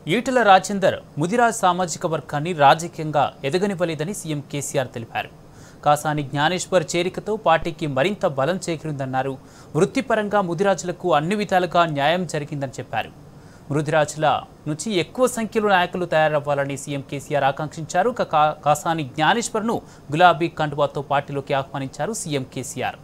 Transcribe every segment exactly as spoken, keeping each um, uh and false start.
ఈటెల రాజేందర్ ముదిరాజ్ సామాజిక వర్గాన్ని రాజకీయంగా ఎదగనివ్వలేదని సీఎం కేసీఆర్ తెలిపారు. కాసాని జ్ఞానేశ్వర్ చేరికతో పార్టీకి మరింత బలం చేకూరిందన్నారు. వృత్తిపరంగా ముదిరాజులకు అన్ని విధాలుగా న్యాయం జరిగిందని చెప్పారు. ముదిరాజుల నుంచి ఎక్కువ సంఖ్యలో నాయకులు తయారవ్వాలని సీఎం కేసీఆర్ ఆకాంక్షించారు. కాసాని జ్ఞానేశ్వర్ను గులాబీ కండువాతో పార్టీలోకి ఆహ్వానించారు సీఎం కేసీఆర్.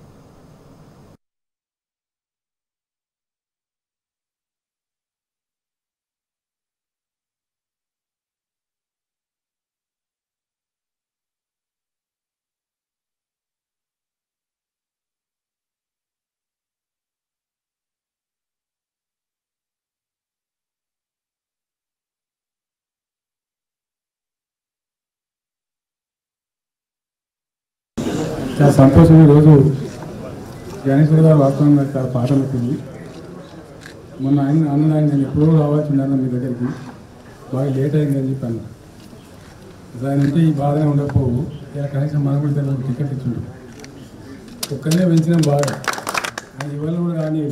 చాలా సంతోషం. ఈరోజు జ్ఞానేశ్వర్ గారు వాస్తవంగా చాలా పాట పెట్టింది. మొన్న ఆయన అన్నదాన్ని నేను ఎప్పుడో రావాల్సిందన్న మీ దగ్గరికి బాగా లేట్ అయిందని చెప్పాను. దాని ఉంటే ఈ బాధనే ఉండకపోవు. ఇలా కనీసం మనం కూడా దానికి టికెట్ ఇచ్చిండు. ఒక్కనే పెంచినాం బాగా. ఆయన ఇవాళ కూడా కానీ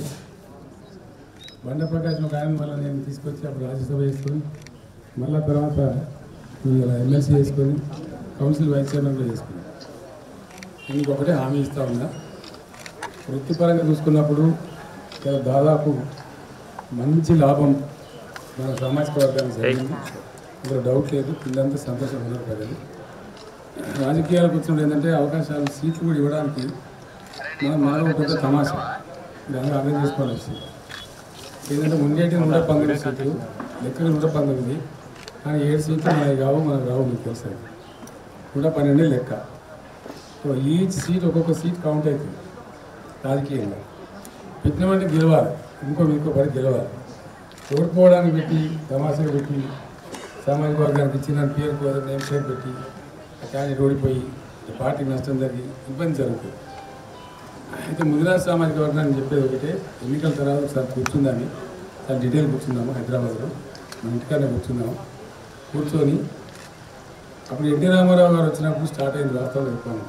బండ ప్రకాశం ఒక ఆయన వల్ల నేను తీసుకొచ్చి అప్పుడు రాజ్యసభ చేసుకొని మళ్ళీ తర్వాత ఎమ్మెల్సీ చేసుకొని కౌన్సిల్ వైస్ చైర్మన్ కూడా చేసుకున్నాను. దీనికి ఒకటే హామీ ఇస్తూ ఉన్నా. వృత్తిపరంగా చూసుకున్నప్పుడు దాదాపు మంచి లాభం మన సామాజిక వర్గానికి జరిగింది. ఇందులో డౌట్ లేదు. పిల్లలంతా సంతోషంగా ఉన్నారు ప్రజలు. రాజకీయాలకు వచ్చినప్పుడు ఏంటంటే అవకాశాలు సీట్లు కూడా ఇవ్వడానికి మనం మానవ పెద్ద తమాషా దాన్ని అర్థం చేసుకోవాలి వచ్చింది. ఏంటంటే ఉండేటి నూట పంతొమ్మిది సీట్లు లెక్కలు నూట పంతొమ్మిది కానీ ఏడు సీట్లు మనకి కావు మనకు రావు. మీకు తెలుసు నూట పన్నెండే లెక్క. సో ఈచ్ సీట్ ఒక్కొక్క సీట్ కౌంట్ అవుతుంది రాజకీయంగా. పెట్టినామంటే గెలవాలి, ఇంకో ఇంకో పడి గెలవాలి. ఓడిపోవడానికి పెట్టి తమాషాలు పెట్టి సామాజిక వర్గానికి ఇచ్చిన పేరు నేమ్ ప్లేట్ పెట్టి క్యాండిడేట్ ఓడిపోయి పార్టీకి నష్టం జరిగి ఇబ్బంది జరుగుతుంది. అయితే ముదిరాజ్ సామాజిక వర్గాన్ని చెప్పేది ఒకటే, ఎన్నికల తర్వాత ఒకసారి కూర్చుందాన్ని చాలా డీటెయిల్ కూర్చుందాము. హైదరాబాద్లో మన ఇంటికానే కూర్చుందాము. కూర్చొని అప్పుడు ఎన్టీ రామారావు గారు వచ్చినప్పుడు స్టార్ట్ అయింది వాస్తవం చెప్పాను.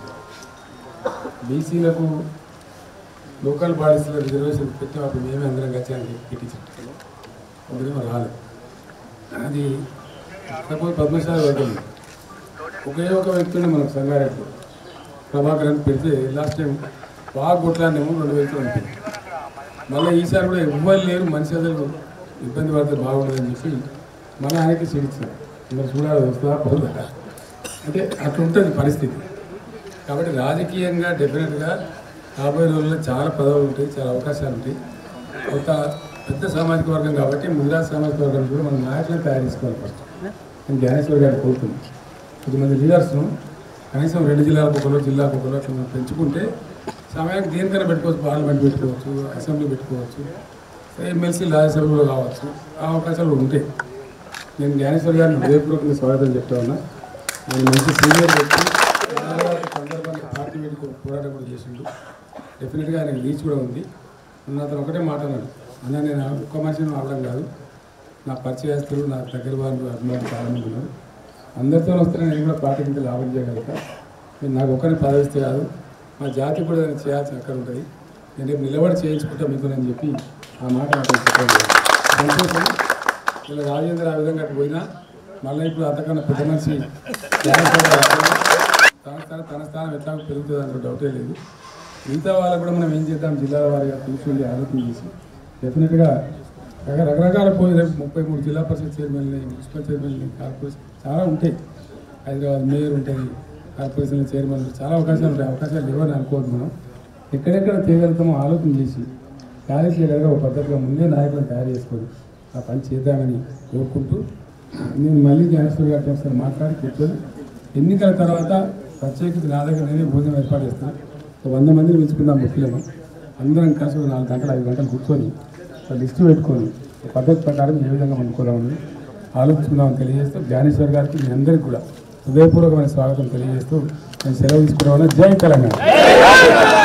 బీసీలకు లోకల్ బాడీస్లో రిజర్వేషన్ పెట్టాం. అప్పుడు మేమే అందరం వచ్చాయని పెట్టించాం. ఒకరేమో రాలేదు. అది సపోజ్ పద్మశాలి వర్గం ఒకే ఒక వ్యక్తిని మనకు సంగారెడ్డి ప్రభాకర్ అని పెడితే లాస్ట్ టైం బాగా కొట్లాడినేమో రెండు వేలతో అనిపించింది. మళ్ళీ ఈసారి కూడా ఎవ్వరు లేరు, మనిషి అసలు ఇబ్బంది పడితే బాగుండదని చెప్పి మన ఆయనకి సీడిచ్చారు. మరి చూడాలి వస్తుందా పోదా అంటే అట్లా ఉంటుంది పరిస్థితి. కాబట్టి రాజకీయంగా డెఫినెట్గా రాబోయే రోజుల్లో చాలా పదవులు ఉంటాయి, చాలా అవకాశాలు ఉంటాయి. ఒక పెద్ద సామాజిక వర్గం కాబట్టి ముదిరాజ్ సామాజిక వర్గం కూడా మనం నాయకులను తయారు చేసుకోవాలి. ఫస్ట్ నేను జ్ఞానేశ్వర్ గారిని కోరుతున్నాను. కొద్దిమంది లీడర్స్ను కనీసం రెండు జిల్లాలకు ఒకరు జిల్లాకు ఒకరు అట్లా మనం పెంచుకుంటే సమయానికి దేనికైనా పెట్టుకోవచ్చు. పార్లమెంట్ పెట్టుకోవచ్చు, అసెంబ్లీ పెట్టుకోవచ్చు, ఎమ్మెల్సీ రాజ్యసభలో కావచ్చు. ఆ అవకాశాలు ఉంటాయి. నేను జ్ఞానేశ్వర్ గారిని హృదయపూర్వకంగా స్వాగతం చెప్తా ఉన్నా. ఆయన మంచి సీనియర్ వ్యక్తి, సందర్భంగా పార్టీ పెట్టి పోరాటం కూడా చేసిండు. డెఫినెట్గా ఆయనకు రీచ్ కూడా ఉంది. ఉన్న అతను ఒకటే మాట అన్నాడు, అన్న నేను ఒక్క మనిషిని అవడం కాదు, నా పరిచయస్తులు నా దగ్గర వాళ్ళు అభిమానులు చాలామంది ఉన్నారు. అందరితో వస్తే నేను కూడా పార్టీ కింద లాభం చేయగలుగుతా. నేను నాకు ఒకరిని పదవిస్తే కాదు, మా జాతి కూడా దాన్ని చేయాల్సిన అక్కడ ఉంటుంది. నేను రేపు నిలబడి చేయించుకుంటా మీతోనని చెప్పి ఆ మాట నాకు సంతోషం. ఇలా రాజేంద్ర ఆ విధంగా అటు పోయినా మళ్ళీ ఇప్పుడు అంతకన్నా పెద్ద మనిషి తన స్థానం తన స్థానం ఎట్లా పెరుగుతుంది అందులో డౌటే లేదు. మిగతా వాళ్ళకు కూడా మనం ఏం చేద్దాం, జిల్లాల వారిగా కూర్చొని ఆలోచన చేసి డెఫినెట్గా రకరకాల పోయి రేపు ముప్పై మూడు జిల్లా పరిషత్ చైర్మన్ని, మున్సిపల్ చైర్మన్ని, కార్పొరేషన్ చాలా ఉంటాయి. హైదరాబాద్ మేయర్ ఉంటుంది, కార్పొరేషన్ చైర్మన్ చాలా అవకాశాలు ఉంటాయి. అవకాశాలు లేవని అనుకోవద్దు. మనం ఎక్కడెక్కడ చేయగలుగుతామో ఆలోచన చేసి కార్యక్రమంగా ఒక పద్ధతిగా ముందే నాయకులను తయారు చేసుకొని ఆ పని చేద్దామని కోరుకుంటూ నేను మళ్ళీ జ్ఞానేశ్వర్ గారితో ఒకసారి మాట్లాడి కూర్చొని ఎన్నికల తర్వాత ప్రత్యేకించి నా దగ్గర నేనే భోజనం ఏర్పాటు చేస్తాను. ఒక వంద మందిని పెంచుకుందాం ముఖ్యమని అందరం కలిసి ఒక నాలుగు గంటలు ఐదు గంటలు కూర్చొని ఒక లిస్టు పెట్టుకొని పద్ధతి ప్రకారం ఏ విధంగా అనుకోవాలని ఆలోచించుకుందామని తెలియజేస్తూ జ్ఞానేశ్వర్ గారికి మీ అందరికీ కూడా హృదయపూర్వకమైన స్వాగతం తెలియజేస్తూ నేను సెలవు తీసుకున్నాను. జై తెలంగాణ.